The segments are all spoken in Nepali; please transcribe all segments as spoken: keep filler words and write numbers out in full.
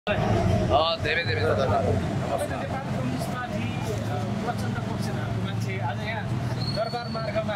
धेरै धेरै धन्यवाद। नेपाल कम्युनिस्ट पार्टी प्रचण्ड पक्षको मान्छे आज यहाँ दरबार मार्गमा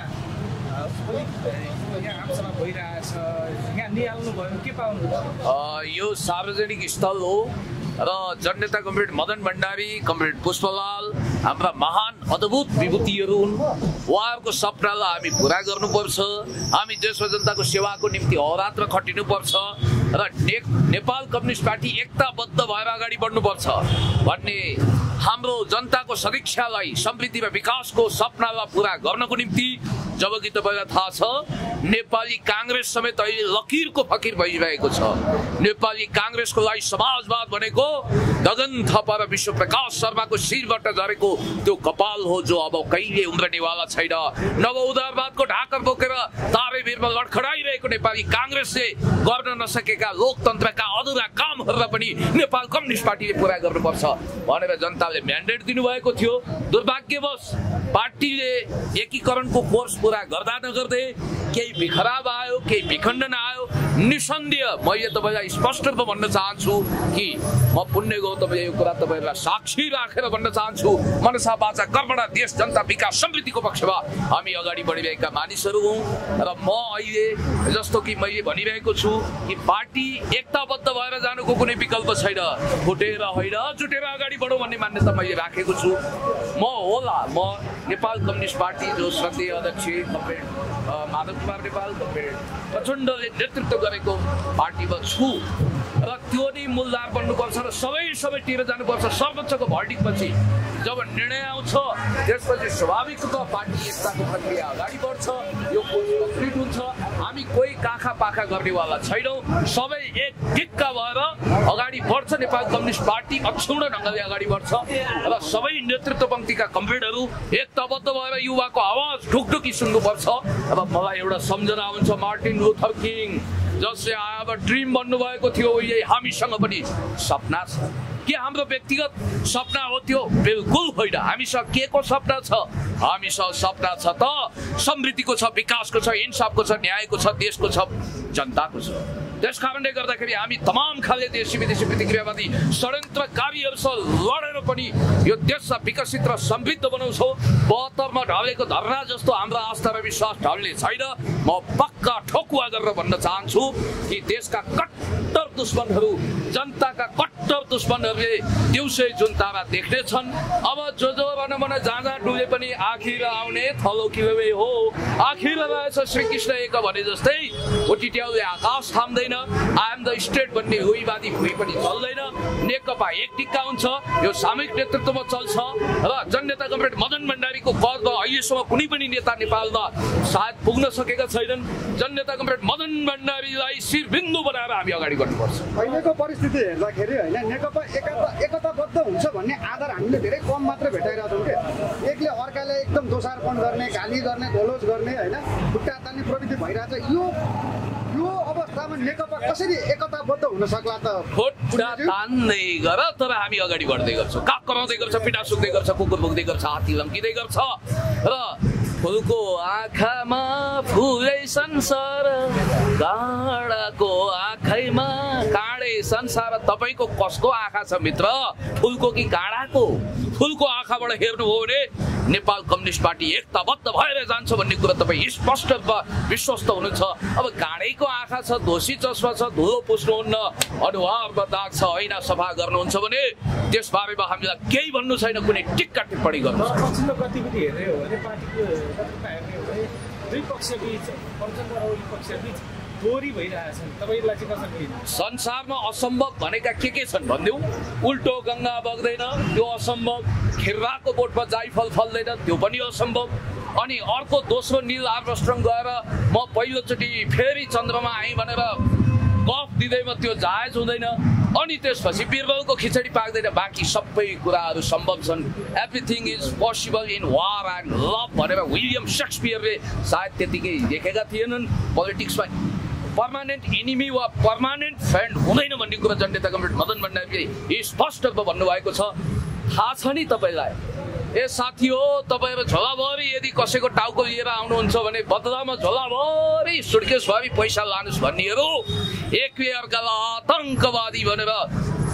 यहाँ आमसभा भइरहेछ, यहाँ निहाल्नु भयो, के पाउनु? यो सार्वजनिक स्थल हो र जननेता कमरेड मदन भण्डारी, कमरेड पुष्पलाल हाम्रा महान अद्भुत विभूतिहरू हुन्। उहाँहरूको सपनालाई हामी पुरा गर्नुपर्छ। हामी देश र जनताको सेवाको निम्ति अहोरात्र खटिनुपर्छ र ने, नेपाल कम्युनिस्ट पार्टी एकताबद्ध भएर अगाडि बढ्नुपर्छ भन्ने हाम्रो जनताको सदिच्छालाई, समृद्धि र विकासको सपनालाई पुरा गर्नको निम्ति जबकि तपाईँलाई थाहा छ नेपाली काङ्ग्रेस समेत अहिले लकिरको फकिर भइरहेको छ। नेपाली काङ्ग्रेसको लागि समाजवाद भनेको गगन थापा र विश्व प्रकाश शर्माको शिरबाट झरेको त्यो कपाल हो जो अब कहिले उम्रनेवाला छैन। नव उदारवादको ढाकर बोकेर तारे भिरमा लडखडाइरहेको नेपाली काङ्ग्रेसले गर्न नसकेका लोकतन्त्रका अधुरा कामहरूलाई पनि नेपाल कम्युनिस्ट पार्टीले पुरा गर्नुपर्छ भनेर जनताले म्यान्डेट दिनुभएको थियो। दुर्भाग्यवश पार्टीले एकीकरणको कोर्स पुरा गर्दा नगर्दै केही बिखराव आयो, केही विखण्डन आयो। निसन्देह मैले तपाईँलाई स्पष्ट रूपमा भन्न चाहन्छु कि म पुण्य गौतम यो कुरा तपाईँलाई साक्षी राखेर भन्न चाहन्छु, मनसा वाचा कर्मणा देश जनता विकास समृद्धिको पक्षमा हामी अगाडि बढिरहेका मानिसहरू हौँ र म अहिले जस्तो कि मैले भनिरहेको छु कि पार्टी एकताबद्ध भएर जानुको कुनै विकल्प छैन। फुटेर होइन जुटेर अगाडि बढौँ भन्ने मान्यता मैले राखेको छु। म होला म नेपाल कम्युनिस्ट पार्टी जो श्रद्धेय अध्यक्ष कमरेड माधव कुमार नेपाल, कमरेड प्रचण्डले नेतृत्व गरेको पार्टीमा छु र त्यो नै मूलधार बन्नुपर्छ र सबै समेटिएर जानुपर्छ। सर्वोच्चको भर्डिकपछि जब निर्णय आउँछ त्यसपछि स्वाभाविक रूपमा पार्टी एकताको प्रक्रिया अगाडि बढ्छ, यो कम्प्लिट हुन्छ। हामी कोही काखा पाखा गर्नेवाला छैनौँ, सबै एक टिक्का भएर अगाडि बढ्छ। नेपाल कम्युनिस्ट पार्टी अक्षुण्ण ढङ्गले अगाडि बढ्छ र सबै नेतृत्व पङ्क्तिका कमरेडहरू एकताबद्ध भएर युवाको आवाज ढुकढुकी सुन्नुपर्छ। अब मलाई एउटा सम्झना हुन्छ मार्टिन लुथर किङ जसले अब ड्रिम भन्नुभएको थियो, यही हामीसँग पनि सपना छ। के हाम्रो व्यक्तिगत सपना हो त्यो? बिल्कुल होइन। हामीसँग के को सपना छ? हामीसँग सपना छ त समृद्धिको छ, विकासको छ, इन्साफको छ, न्यायको छ, देशको छ, जनताको छ। त्यस कारणले गर्दाखेरि हामी तमाम खाले देशी विदेशी प्रतिक्रियावादी षड्यन्त्रकारीहरूसँग लडेर पनि यो देशलाई विकसित र समृद्ध बनाउँछौँ। बहत्तरमा ढलेको धरना जस्तो हाम्रो आस्था र विश्वास ढल्ने छैन। म पक्का ठोकुवा गरेर भन्न चाहन्छु कि देशका कट्टर दुश्मनहरू, जनताका कट्टर दुश्मनहरूले दिउँसै जुन तारा देख्नेछन्, अब जो जो भन भन जहाँ जहाँ डुले पनि आखिर आउने थलो किवे हो, आखिर रहेछ श्रीकृष्ण एक भने जस्तै ओटिट्याउले आकाश थाम्दैन। आई एम द स्टेट भन्ने हुइवादी हुइ पनि चल्दैन। नेकपा एक टिक्का हुन्छ, यो सामूहिक नेतृत्वमा चल्छ र जननेता कमरेड मदन भण्डारीको पदमा अहिलेसम्म कुनै पनि नेता नेपालमा सायद पुग्न सकेका छैनन्। जननेता कमरेड मदन भण्डारीलाई शिरबिन्दु बनाएर हामी अगाडि बढ्नुपर्छ। अहिलेको परिस्थिति हेर्दाखेरि होइन नेकपा एकता एकताबद्ध हुन्छ भन्ने आधार हामीले धेरै कम मात्र भेटाइरहेको छौँ क्या। एकले अर्काले एकदम दोषारोपण गर्ने, गाली गर्ने, गोलोज गर्ने होइन, खुट्टा तान्ने प्रवृत्ति भइरहेछ। यो यो अवस्थामा नेकपा कसरी एकताबद्ध हुन सक्ला त? खुट्टा तान्दै गर तर हामी अगाडि बढ्दै गर्छौँ। काग कराउँदै गर्छ, पिटा सुक्दै गर्छ, कुकुर भुक्दै गर्छ, हात्ती लम्किँदै गर्छ र फुलको आँखामा फुलै संसार, काँडाको आँखैमा काँडे संसार। तपाईँको कसको आँखा छ मित्र? फुलको कि काँडाको? फुलको आँखाबाट हेर्नुभयो भने नेपाल कम्युनिस्ट पार्टी एकताबद्ध भएर जान्छ भन्ने कुरा तपाईँ स्पष्ट रूपमा विश्वस्त हुनुहुन्छ। अब काँडैको आँखा छ, दोषी चस्मा छ, धुलो पुस्नुहुन्न, अनुहारमा दाग छ, ऐना सफा गर्नुहुन्छ भने त्यसबारेमा हामीलाई केही भन्नु छैन, कुनै टिक्का टिप्पणी गर्नु छैन। पछिल्लो गतिविधि हेर्ने हो भने पार्टीको गतिविधि हेर्ने हो भने दुई पक्षबीच, प्रचण्ड र ओली पक्षबीच दोहोरी भइरहेछन्। तपाईँलाई चाहिँ कसरी लिनु? संसारमा असम्भव भनेका के के छन् भनिदेऊ? उल्टो गङ्गा बग्दैन, त्यो असम्भव। खिर्राको बोटमा जाइफल फल्दैन, त्यो पनि असम्भव। अनि अर्को दोस्रो निल आर्मस्ट्रङ गएर म पहिलोचोटि फेरि चन्द्रमा आएँ भनेर गफ दिँदैमा त्यो जायज हुँदैन। अनि त्यसपछि बिरबलको खिचडी पाक्दैन। बाँकी सबै कुराहरू सम्भव छन्। Everything is possible in war and love भनेर विलियम सेक्सपियरले सायद त्यतिकै देखेका थिएनन्। पोलिटिक्समा पर्मानेन्ट एनिमी वा पर्मानेन्ट फ्रेन्ड हुँदैन भन्ने कुरा जननेता कमरेड मदन भण्डारीले स्पष्ट रूपमा भन्नुभएको छ। थाहा छ नि तपाईँलाई? ए साथी हो, तपाईँहरू झोलाभरि यदि कसैको टाउको लिएर आउनुहुन्छ भने बदलामा झोलाभरि सुटकेसभरि पैसा लानुहोस् भन्नेहरू एक अर्कालाई आतङ्कवादी भनेर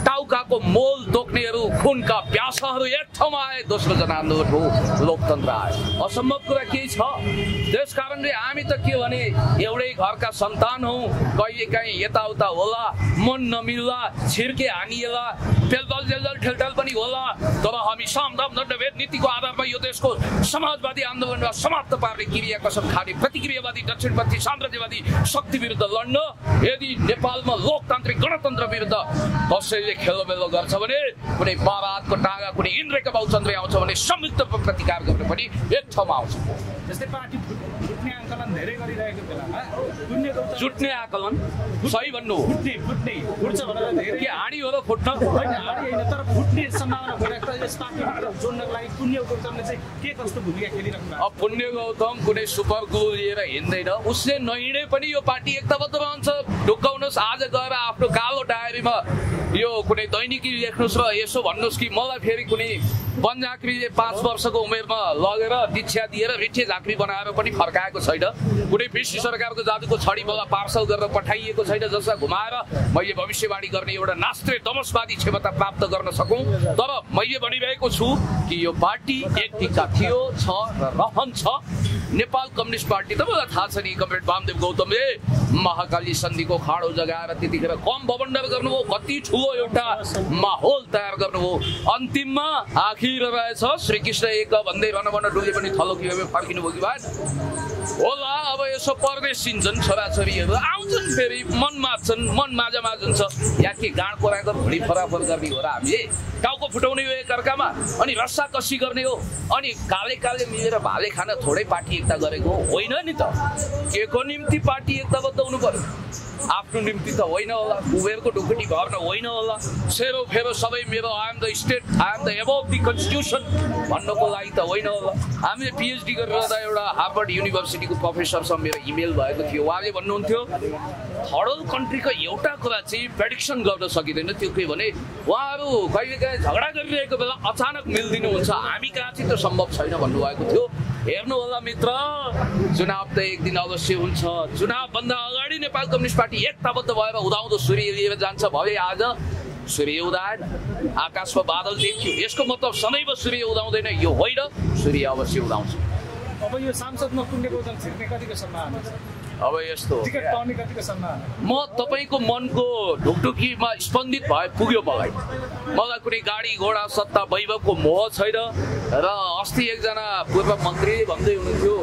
टाउकाको मोल तोक्नेहरू खुनका प्यासाहरू एक ठाउँमा आए दोस्रो जनआन्दोलन हो लोकतन्त्र आयो असम्भव कुरा केही छ त्यस कारणले हामी त के भने एउटै घरका सन्तान हौ कहिलेकाहीँ यताउता होला मन नमिल्ला छिर्के हानिएला तेलदल जेलदल ठेलठाल पनि होला तर हामी सामदाम दण्डभेद नीतिको आधारमा यो देशको समाजवादी आन्दोलनमा समाप्त पार्ने क्रिया कसम खाने प्रतिक्रियावादी दक्षिणपन्थी साम्राज्यवादी शक्ति विरुद्ध लड्न यदि नेपालमा लोकतान्त्रिक गणतन्त्र विरुद्ध कसैले खेलोमेलो गर्छ भने कुनै बारातको टागा कुनै इन्द्रका बाउचन्द्रे आउँछ भने संयुक्त प्रतिकार गर्न पनि एक ठाउँमा आउँछ जस्तै पार्टी फुट्ने आकलन धेरै गरिरहेको बेलामा पुण्य गौतम जुट्ने आकलन सही भन्नु हो फुट्ने फुट्ने फुट्छ भनेर धेरै के हाडी हो र फुट्न होइन हाडी होइन तर फुट्ने सम्भावना भइरहेको छ यस पार्टीभित्र जोड्नको लागि पुण्य गौतमले चाहिँ के कस्तो भूमिका खेलिराख्नु भएको अब पुण्य गौतम कुनै सुपर ग्लु लिएर हिँड्दैन उसले नहिँडे पनि यो पार्टी एकताबद्ध रहन्छ ढुक्काउनुहोस् आज गएर आफ्नो कालो डायरीमा यो कुनै दैनिकी लेख्नुहोस् र यसो भन्नुहोस् कि मलाई फेरि कुनै वनझाँक्रीले पाँच वर्षको उमेरमा लगेर दीक्षा दिएर रिठे झाँक्री बनाएर पनि फर्काएको छैन कुनै विश्व सरकारको जादुको छडी मलाई पार्सल गरेर पठाइएको छैन जसलाई घुमाएर मैले भविष्यवाणी गर्ने एउटा नास्त्रे दमसवादी क्षमता प्राप्त गर्न सकौँ तर मैले भनिरहेको छु कि यो पार्टी एक टिका थियो छ र रहन्छ नेपाल कम्युनिस्ट पार्टी त मलाई थाहा छ नि कमरेड वामदेव गौतमले महाकाली सन्धिको खाडो जगाएर त्यतिखेर कम बबन्डर गर्नुभयो कति ठुलो एउटा माहौल तयार गर्नुभयो अन्तिममा आखिर रहेछ श्रीकृष्ण एक भन्दै भन भन डुले पनि थलो कि फर्किनु भयो कि भएन होला अब यसो परदेश सिन्छन् छोराछोरीहरू आउँछन् फेरि मन मार्छन् मन माझा माझुन्छ या के गाँड कोराको भुँडी फराफर गर्ने हो र हामीले टाउको फुटाउने हो एकअर्कामा अनि रस्सा कसी गर्ने हो अनि काले काले मिलेर भाले खान थोरै पार्टी एकता गरेको होइन नि त के को निम्ति पार्टी एकताबद्ध हुनु पर्यो आफ्नो निम्ति त होइन होला कुबेरको ढुकुटी भर्न होइन होला सेरो फेरो सबै मेरो I am the state I am the above the constitution भन्नको लागि त होइन होला हामीले पिएचडी गरेर एउटा हार्वर्ड युनिभर्सिटीको प्रोफेसरसँग मेरो इमेल भएको थियो उहाँले भन्नुहुन्थ्यो थर्ड वर्ल्ड कन्ट्रीको एउटा कुरा चाहिँ प्रेडिक्सन गर्न सकिँदैन त्यो के भने उहाँहरू कहिलेकाहीँ झगडा गरिरहेको बेला अचानक मिलिदिनुहुन्छ हामी कहाँ चाहिँ त्यो सम्भव छैन भन्नुभएको थियो हेर्नु होला मित्र चुनाव त एक दिन अवश्य हुन्छ चुनावभन्दा अगाडि नेपाल कम्युनिस्ट पार्टी एकताबद्ध भएर उदाउँदो सूर्य लिएर जान्छ भए आज सूर्य उदाएन आकाशमा बादल देखियो यसको मतलब सदैव सूर्य उदाउँदैन यो होइन सूर्य अवश्य उदाउँछ अब यो सांसदमा पुण्य गौतम छिर्ने कतिको सम्भावना छ अब यस्तो टिकट पाउने कतिको सम्भावना म तपाईँको मनको ढुकढुकीमा स्पन्दित भए पुग्यो मलाई मलाई कुनै गाडी घोडा सत्ता वैभवको मोह छैन र अस्ति एकजना पूर्व मन्त्रीले भन्दै हुनुहुन्थ्यो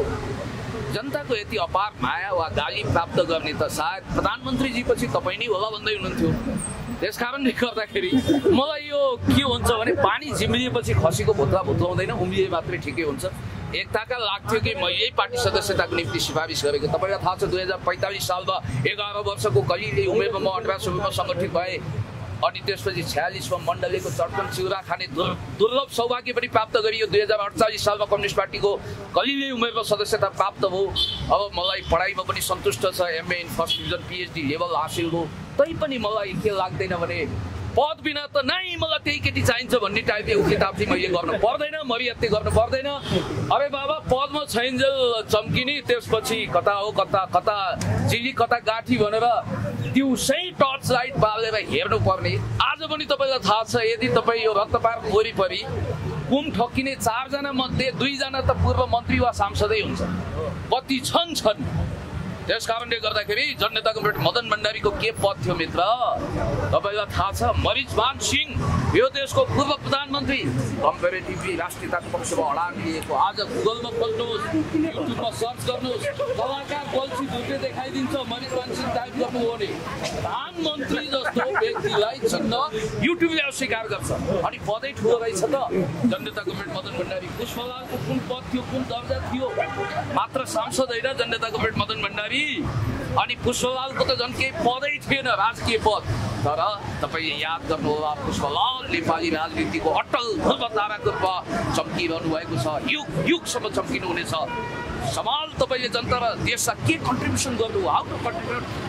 जनताको यति अपार माया वा गाली प्राप्त गर्ने त सायद प्रधानमन्त्रीजी पछि तपाईँ नै होला भन्दै हुनुहुन्थ्यो त्यस कारणले गर्दाखेरि मलाई यो के हुन्छ भने पानी झिम्लिएपछि खसीको भुत्ला भुत्लाउँदैन उम्लिए मात्रै ठिकै हुन्छ एकताका लाग्थ्यो कि म यही पार्टी सदस्यताको निम्ति सिफारिस गरेको तपाईँलाई थाहा छ दुई हजार पैँतालिस सालमा एघार वर्षको कलिले उमेरमा म अठार रूपमा सङ्गठित भएँ अनि त्यसपछि छयालिसमा मण्डलीको चटकन चिउरा खाने दुर्लभ सौभाग्य पनि प्राप्त गरियो दुई हजार अडचालिस सालमा कम्युनिस्ट पार्टीको कलिले उमेरमा सदस्यता प्राप्त भयो अब मलाई पढाइमा पनि सन्तुष्ट छ MA in first division PhD level हासिल हो तैपनि मलाई के लाग्दैन भने पद बिना त नै मलाई त्यही केटी चाहिन्छ भन्ने टाइपले किताब चाहिँ मैले गर्नु पर्दैन मरिहत्ते गर्नु पर्दैन अरे बाबा पदमा छैन्जेल चम्किने त्यसपछि कता हो कता कता जिली कता गाठी भनेर दिउँसै टर्च लाइट बालेर हेर्नु पर्ने आज पनि तपाईँलाई थाहा छ यदि तपाईँ यो रक्तपात वरिपरि कुम ठक्किने चारजना मध्ये दुईजना त पूर्व मन्त्री वा सांसदै हुन्छ कति छन् छन् त्यस कारणले गर्दाखेरि जननेता कमरेड मदन भण्डारीको के पद थियो मित्र तपाईँलाई थाहा छ मरिचमान सिंह यो देशको पूर्व प्रधानमन्त्री कम्पेरेटिभली राष्ट्रियताको पक्षमा अडान लिएको आज गुगलमा खोज्नुहोस् युट्युबमा सर्च गर्नुहोस् कलाकार बल्छी झुटे देखाइदिन्छ मरिचमान सिंह टाइप गर्नु हो भने प्रधानमन्त्री जस्तो व्यक्तिलाई चिन्न युट्युबले अस्वीकार गर्छ अनि पदै ठुलो रहेछ त जननेता कमरेड मदन भण्डारी पुष्पलालको कुन पद थियो कुन दर्जा थियो मात्र सांसद होइन जननेता कमरेड मदन भण्डारी अनि पुष्पलालको त झन् केही पदै थिएन राजकीय पद तर तपाईँ याद गर्नुहोला पुष्पलाल नेपाली राजनीतिको अटल ध्रुवताराको रूपमा चम्किरहनु भएको छ युग युगसम्म चम्किनु हुनेछ समाल तपाईँले जनता र देशलाई के कन्ट्रिब्युसन गर्नु how to contribute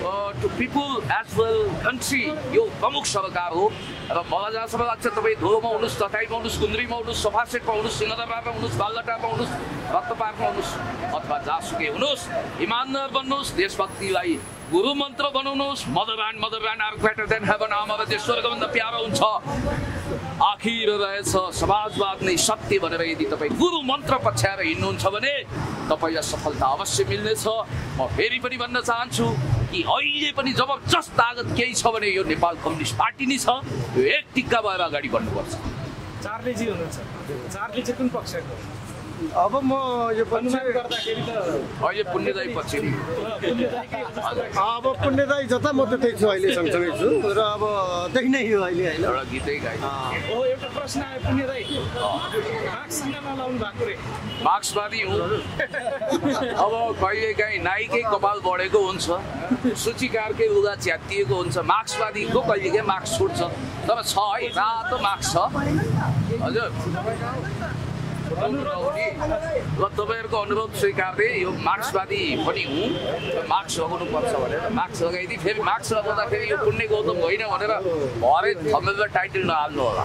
to people as well country यो प्रमुख सरकार हो र मलाई जहाँसम्म लाग्छ तपाईँ धुलोमा हुनुहोस्, चटाईमा हुनुहोस्, गुन्द्रीमा हुनुहोस्, सोफासेटमा हुनुहोस्, सिंहदरबारमा हुनुहोस्, बालटारमा हुनुहोस्, रत्नपार्कमा हुनुहोस् अथवा जहाँसुकै हुनुहोस्, इमान्दार बन्नुहोस्, देशभक्तिलाई गुरु मन्त्र बनाउनुहोस्। Motherland motherland are greater than heaven, हाम्रो देश स्वर्गभन्दा प्यारो हुन्छ। आखिर रहेछ समाजवाद नै सत्य भनेर यदि तपाईँ गुरु मन्त्र पछ्याएर हिँड्नुहुन्छ भने तपाईँलाई सफलता अवश्य मिल्नेछ। म फेरि पनि भन्न चाहन्छु कि अहिले पनि जबरजस्त तागत केही छ भने यो नेपाल कम्युनिस्ट पार्टी नै छ। यो एक टिक्का भएर अगाडि बढ्नुपर्छ। चार्लीजी हुनुहुन्छ, चार्ली चाहिँ कुन पक्षको? अब म यो अनुमान गर्दाखेरि त अहिले पुण्यदायी पछि नि अब पुण्यदायी जता म त्यतै छु, अहिले सँगसँगै छु र अब त्यही नै हो अहिले होइन। एउटा गीतै गाइ। हो एउटा प्रश्न आयो पुण्यदायी, मार्क्ससँग नलाउनु भएको रे? मार्क्सवादी हुँ। अब कहिलेकाहीँ नाइकै कपाल बढेको हुन्छ, सूचीकारकै लुगा च्यातिएको हुन्छ, मार्क्सवादीको कहिलेकाहीँ मार्क्स छुट्छ। तर छ है, रातो मार्क्स छ हजुर। र तपाईँहरूको अनुरोध स्वीकार्दै यो मार्क्सवादी पनि हुँ, मार्क्स लगाउनुपर्छ भनेर मार्क्स लगाइदिए। फेरि मार्क्स लगाउँदाखेरि यो पुण्य गौतम होइन भनेर भरे थमेलमा टाइटल नहाल्नु होला।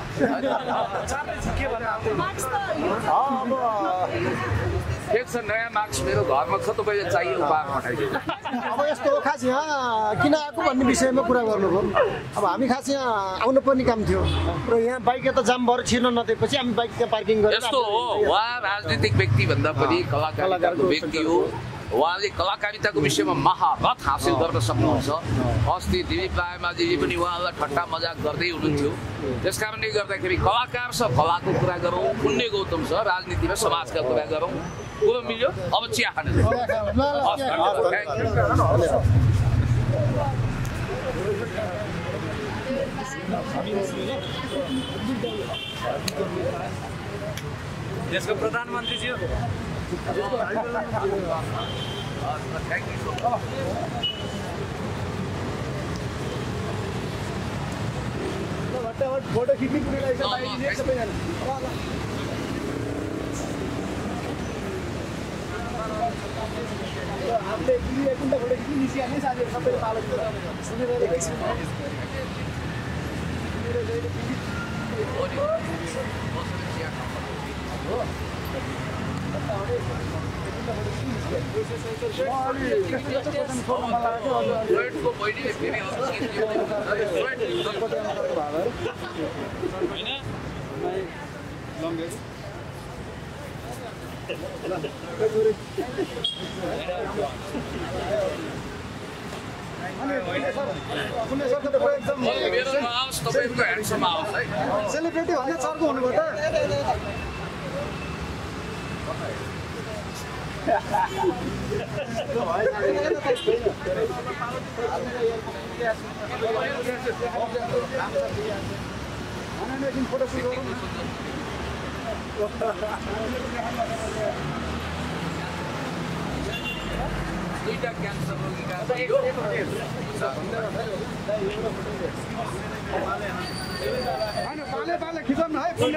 ठिक छ, नयाँ मार्क्स मेरो घरमा छ, तपाईँले चाहियो उपहार पठाइदिनु। अब यस्तो हो, खास यहाँ किन आएको भन्ने विषयमा कुरा गर्नुभयो। अब हामी खास यहाँ आउनु पर्ने काम थियो र यहाँ बाइक यता जाम भएर छिर्न नदिएपछि हामी बाइक त्यहाँ पार्किङ गरेर। यस्तो हो, उहाँ राजनीतिक व्यक्ति भन्दा पनि कलाकारिताको व्यक्ति हो। उहाँले कलाकारिताको विषयमा महारत हासिल गर्न सक्नुहुन्छ। अस्ति दिलीप रायमाझीले पनि उहाँलाई ठट्टा मजाक गर्दै हुनुहुन्थ्यो। त्यस कारणले गर्दाखेरि कलाकार छ, कलाको कुरा गरौँ, पुण्य गौतम छ, राजनीतिमा समाजका कुरा गरौँ। कुरो मिल्यो। अब चिया खानु देशको प्रधानमन्त्रीज्यू फोटो खिच्ने कुरालाई चाहिँ सबैजना हामीले एकपल्ट फोटो खिच्नु निस्किहाल्ने साथीहरू सबैले पालो सेलिब्रेटी भन्दा चर्को हुनुभयो त। फोटो सुट गरौँ दुईटा क्यान्सर रोगीका पाले पाले खिचौँ न है। पुण्य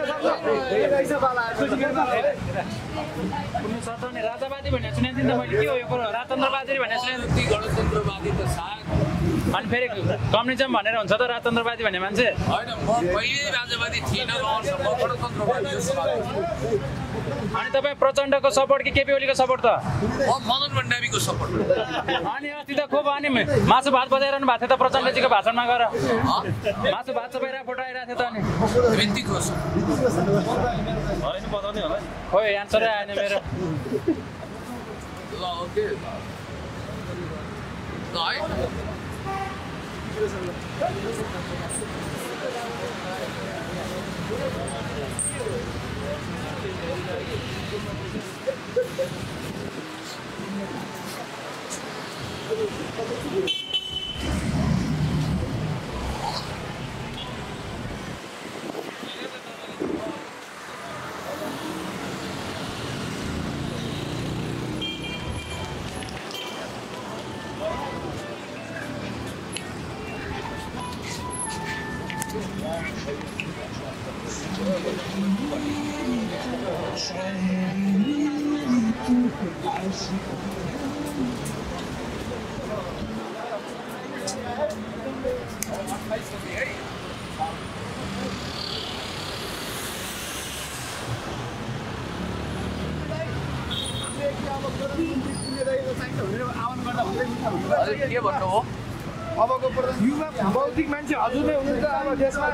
सरकारले राजावादी भनेर सुनेको थिएँ नि त मैले। के हो यो कुरो? राजतन्त्रवादी भनेर सुनेको थिएँ। गणतन्त्रवादी त साग अनि फेरि कम्युनिजम भनेर हुन्छ त राजतन्त्रवादी भन्ने मान्छे होइन। म पहिल्यै राजावादी थिइनँ, म गणतन्त्रवादी जस्तो। अनि तपाईँ प्रचण्डको सपोर्ट कि केपी ओलीको सपोर्ट त? म मदन भण्डारीको सपोर्ट। अनि अस्ति त खुब अनि मासु भात बजाइरहनु भएको थियो त प्रचण्डजीको भाषणमा गएर। मासु भात चपाइरहेको फोटो आइरहेको थियो त। अनि बिन्ती खोज खोइ एन्सरै आएन मेरो। ल ओके ल है। अझै के भन्नु हो अबको युवा बौद्धिक मान्छे हजुर नै हुनुहुन्छ अब देशमा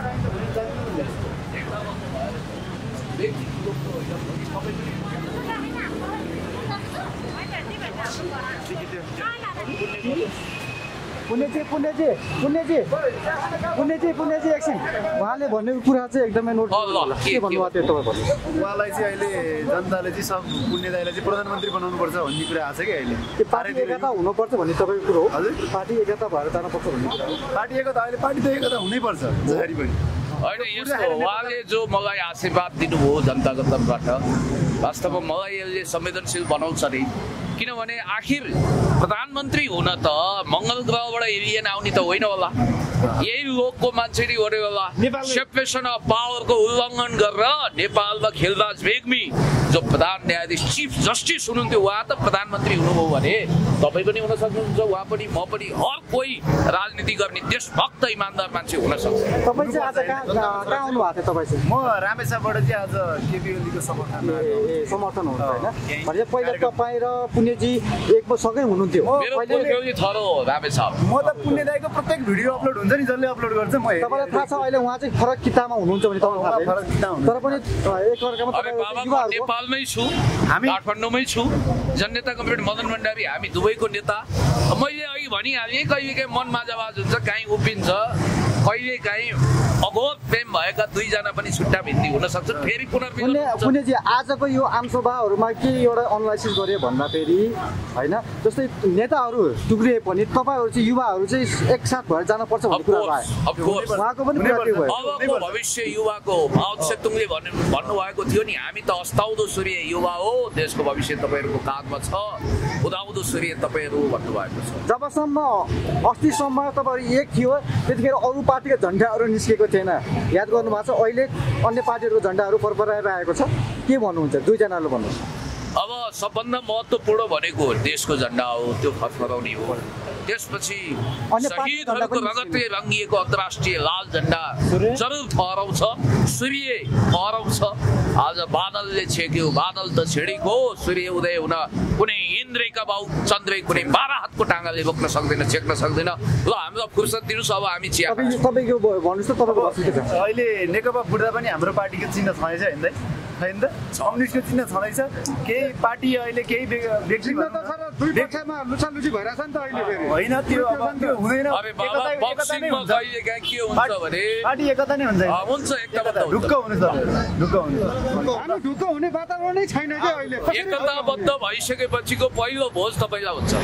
पुण्यजी पुण्यजी पुण्यजी पुण्यजी पुण्यजी एकछिन उहाँले भनेको कुरा चाहिँ एकदमै नोट के भन्नुभयो त्यो तपाईँ भन्नु उहाँलाई चाहिँ अहिले जनताले चाहिँ सब पुण्य दाइलाई चाहिँ प्रधानमन्त्री बनाउनुपर्छ भन्ने कुरा आएको छ कि अहिले त्यो पार्टी एकता हुनुपर्छ भन्ने तपाईँको कुरो हो हजुर पार्टी एकता भएर जानुपर्छ भन्ने कुरा हो पार्टी एकता अहिले पार्टी त एकता हुनैपर्छ जसरी पनि होइन यस्तो उहाँले जो मलाई आशीर्वाद दिनुभयो जनताको तर्फबाट वास्तवमा मलाई यसले संवेदनशील बनाउँछ नि किनभने आखिर प्रधानमन्त्री हुन त मङ्गल ग्रहबाट एलियन आउने त होइन होला यही लोकको मान्छे नै हो होला सेपरेसन अफ पावरको उल्लङ्घन गरेर नेपालमा खेलराज रेग्मी जो प्रधान न्यायाधीश चिफ जस्टिस हुनुहुन्थ्यो उहाँ त प्रधानमन्त्री हुनुभयो भने तपाईँ पनि हुन सक्नुहुन्छ उहाँ पनि म पनि हर कोही राजनीति गर्ने देशभक्त इमान्दार मान्छे हुन सक्छ तपाईँ चाहिँ आज कहाँ कहाँ आउनु भएको थियो तपाईँ चाहिँ म रामेछापबाट चाहिँ आज केपी ओलीको समर्थन समर्थन हुन्छ होइन भने पहिला तपाईँ र पुण्यजी एक सँगै हुनुहुन्थ्यो मेरो पोलखेउली थरो रामेछाप म त पुण्य दाइको प्रत्येक भिडियो अपलोड हुन्छ नि जसले अपलोड गर्छ म तपाईँलाई थाहा छ अहिले उहाँ चाहिँ फरक किताबमा हुनुहुन्छ भने तपाईँ फरक किता हुन्छ तर पनि एक अर्कामा अरे बाबा म नेपालमै छु हामी काठमाडौँमै छु जननेता कमरेड मदन भण्डारी हामी दुवैको नेता मैले अघि भनिहालेँ कहिले काहीँ मन माझावाज हुन्छ काहीँ उभिन्छ कहिले काहीँ अघोर प्रेम भएका दुईजना पनि छुट्टा भित्ति हुन सक्छ फेरि पुनर्मिलन पुण्यजी आजको यो आमसभाहरूमा के एउटा एनालाइसिस गरे भन्दाखेरि होइन जस्तै नेताहरू टुक्रिए पनि तपाईँहरू चाहिँ युवाहरू चाहिँ एकसाथ भएर जानुपर्छ भन्ने कुरा भयो उहाँको पनि कुरा त्यो भयो अबको भविष्य युवाको माओ सेतुङले भन्नु भन्नुभएको थियो नि हामी त अस्ताउँदो सूर्य युवा हो देशको भविष्य तपाईँहरूको काँधमा छ उदाउँदो सूर्य तपाईँहरू भन्नुभएको छ जबसम्म अस्तिसम्म तपाईँहरू एक थियो त्यतिखेर अरू पार्टीको झन्डाहरू निस्केको थिएन याद गर्नुभएको छ अहिले अन्य पार्टीहरूको झन्डाहरू फरफराएर आएको छ के भन्नुहुन्छ दुईजनाले भन्नुहुन्छ अब सबभन्दा महत्त्वपूर्ण भनेको देशको झन्डा हो त्यो फरफराउने हो त्यसपछि शहीदहरूको रगतले रङ्गिएको अन्तर्राष्ट्रिय लाल झन्डा जरुर फहराउँछ सूर्य फहराउँछ आज बादलले छेक्यो बादल त छेडेको सूर्य उदय हुन कुनै इन्द्रका बाउ चन्द्र कुनै बाह्र हातको टाँगाले बोक्न सक्दैन छेक्न सक्दैन ल हामीलाई फुर्सद दिनुहोस् अब हामी चिया तपाईँको भन्नुहोस् त तपाईँको अहिले नेकपा फुट्दा पनि हाम्रो पार्टीको चिन्ह छँदैछ होइन छैन त कम्युनिस्टको चिन्ह छँदैछ केही पार्टी अहिले केही व्यक्ति दुई पक्षमा लुचालुची भइरहेछ नि त अहिले फेरि होइन त्यो अब त्यो हुँदैन अरे बाबा बक्सिङमा कहिले काहीँ के हुन्छ भने पार्टी एकता नै हुन्छ हुन्छ एकता ढुक्क हुनु छ ढुक्क हुनु हामी ढुक्क हुने वातावरणै छैन क्या अहिले एकताबद्ध भइसकेपछिको पहिलो भोज तपाईँलाई हुन्छ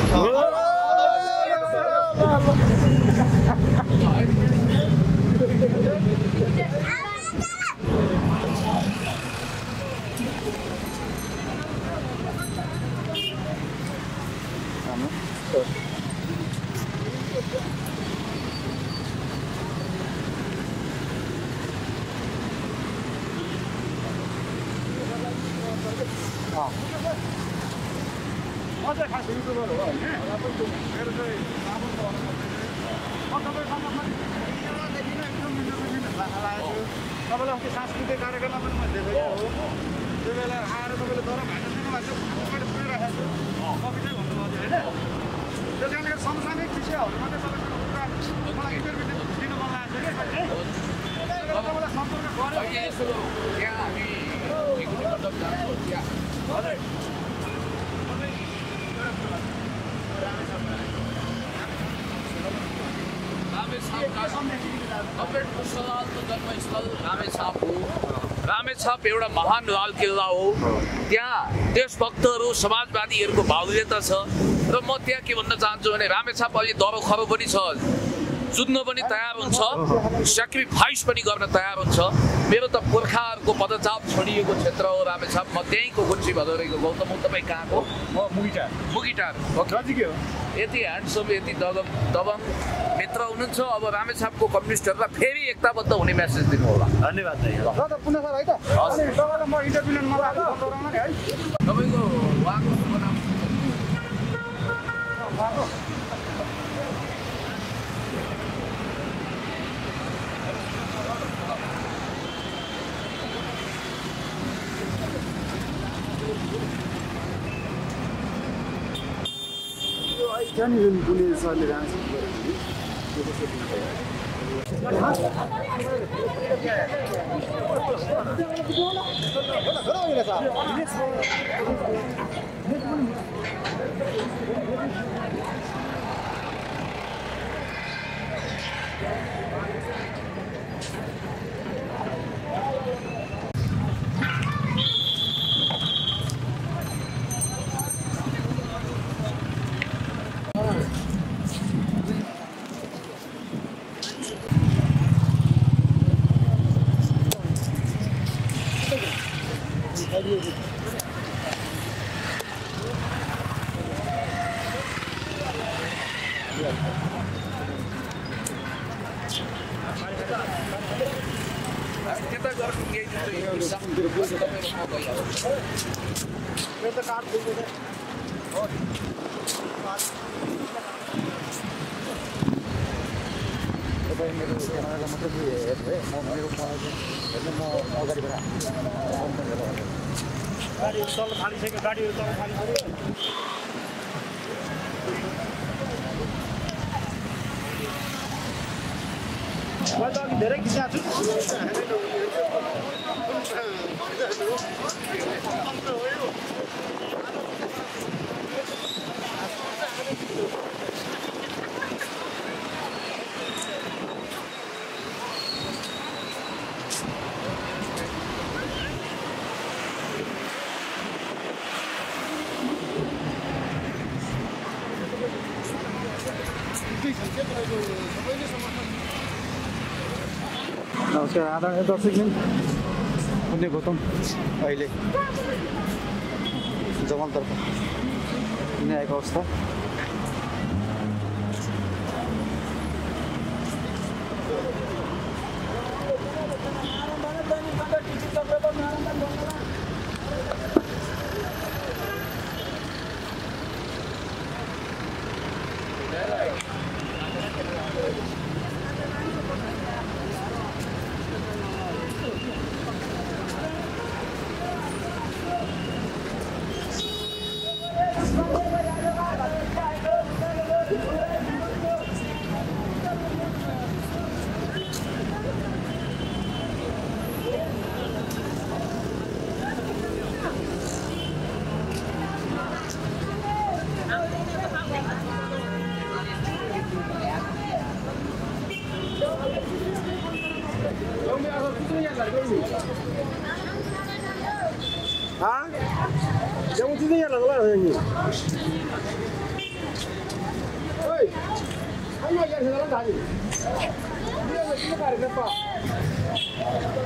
म चाहिँ खास युट्युबर हो होइन मेरो चाहिँ म तपाईँसँग पनि एकदम मिठो लागेको तपाईँलाई अस्ति सांस्कृतिक कार्यक्रममा पनि म देखेको हो त्यो बेला आएर तपाईँले तर भाइरल दिनुभएको थियो पुगिरहेको छु कवि चाहिँ भन्नुभएको थियो होइन त्यस कारणले समसामयिक विषयहरूमा चाहिँ तपाईँको कुरा मलाई इन्टरभ्यू दिनु मन लागेको थियो कि तपाईँलाई सम्पर्क गरेँ जन्मस्थल रामेछाप हो रामेछाप एउटा महान लाल किल्ला हो त्यहाँ देशभक्तहरू समाजवादीहरूको बाहुल्यता छ र म त्यहाँ के भन्न चाहन्छु भने रामेछाप अलि दरो खरो पनि छ जुझ्न पनि तयार हुन्छ सेक्रिफाइस पनि गर्न तयार हुन्छ मेरो त पुर्खाहरूको पदचाप छोडिएको क्षेत्र हो रामेछाप म त्यहीँको गुन्ची भदौरेको गौतम हो तपाईँ कहाँको म मुगिटार मुगिटार नजिकै हो यति ह्यान्डसम यति दबङ दबङ मित्र हुनुहुन्छ अब रामेछापको कम्युनिस्टहरूलाई फेरि एकताबद्ध हुने मेसेज दिनु होला धन्यवाद दादा पुनः सर है त अनि तपाईँलाई म इन्टरभ्यू लिनु मलाई गराउन नि है तपाईँको उहाँको शुभ नाम क्या नि जुन पुलिस सरले जान्छ त्यो कसरी त्यता गएर केही दिन्छ सामतिर बोल्छ तपाईँ म गइहाल्छु मेरो त कार्ड दिएको छ हो तपाईँ मेरो क्यामेरालाई मात्रै हेर्नु है म मेरो हेर्नु म अगाडिबाट गाडीहरू चल्न थालिसक्यो गाडीहरू चल्न थालिसक्यो मैले त अघि धेरै खिचाएको छु नमस्कार आदरणीय दर्शकबिन पुण्य गौतम अहिले जमलतर्फ न्यायको अवस्था हाँ जब मुझे नहीं लगला है ये ओए हम यार से लगा दादी ये ये कार्य करपा